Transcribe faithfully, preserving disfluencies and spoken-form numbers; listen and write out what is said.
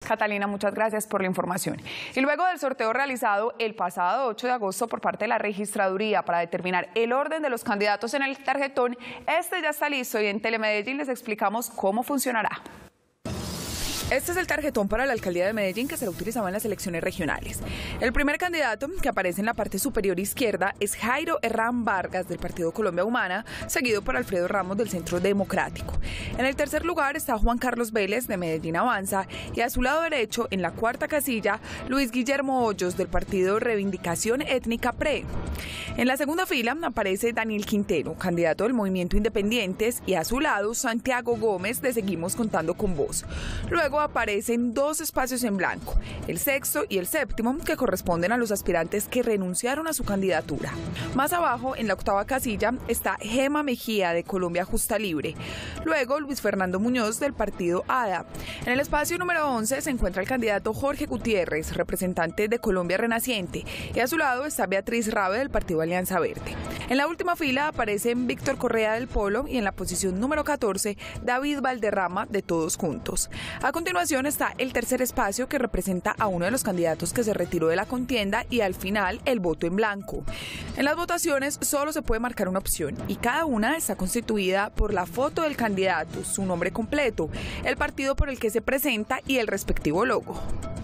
Catalina, muchas gracias por la información. Y luego del sorteo realizado el pasado ocho de agosto por parte de la Registraduría para determinar el orden de los candidatos en el tarjetón, este ya está listo y en Telemedellín les explicamos cómo funcionará. Este es el tarjetón para la alcaldía de Medellín que será utilizado en las elecciones regionales. El primer candidato, que aparece en la parte superior izquierda, es Jairo Herrán Vargas del Partido Colombia Humana, seguido por Alfredo Ramos del Centro Democrático. En el tercer lugar está Juan Carlos Vélez de Medellín Avanza y a su lado derecho, en la cuarta casilla, Luis Guillermo Hoyos del Partido Reivindicación Étnica P R E. En la segunda fila aparece Daniel Quintero, candidato del Movimiento Independientes, y a su lado Santiago Gómez de Seguimos Contando con Vos. Luego aparecen dos espacios en blanco, el sexto y el séptimo, que corresponden a los aspirantes que renunciaron a su candidatura. Más abajo, en la octava casilla, está Gema Mejía de Colombia Justa Libre. Luego, Luis Fernando Muñoz del Partido A D A. En el espacio número once se encuentra el candidato Jorge Gutiérrez, representante de Colombia Renaciente, y a su lado está Beatriz Rabe del Partido Alianza Verde. En la última fila aparecen Víctor Correa del Polo y en la posición número catorce, David Valderrama de Todos Juntos. A continuación está el tercer espacio, que representa a uno de los candidatos que se retiró de la contienda, y al final el voto en blanco. En las votaciones solo se puede marcar una opción y cada una está constituida por la foto del candidato, su nombre completo, el partido por el que se presenta y el respectivo logo.